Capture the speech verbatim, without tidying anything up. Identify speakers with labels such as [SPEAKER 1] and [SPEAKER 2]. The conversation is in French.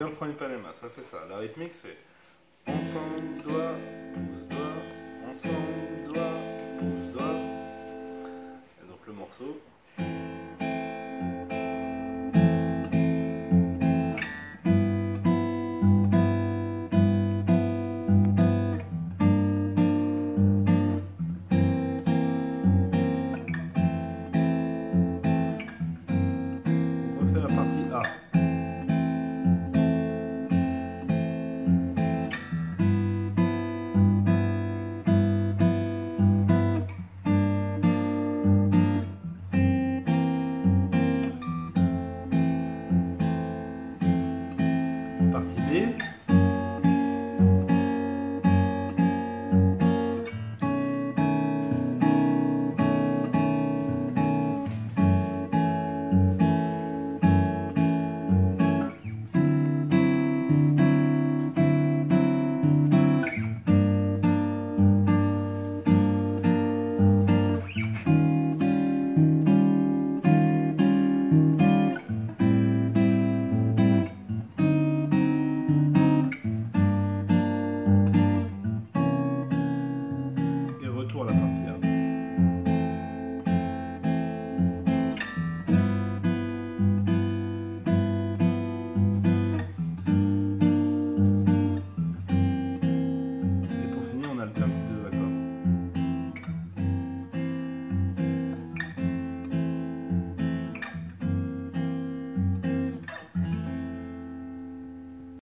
[SPEAKER 1] Bien le front Ipanema, ça fait ça. La rythmique c'est ensemble, doigt, pouce, doigt, ensemble, doigt, pouce, doigt. Et donc le morceau. On refait la partie A. Partie B.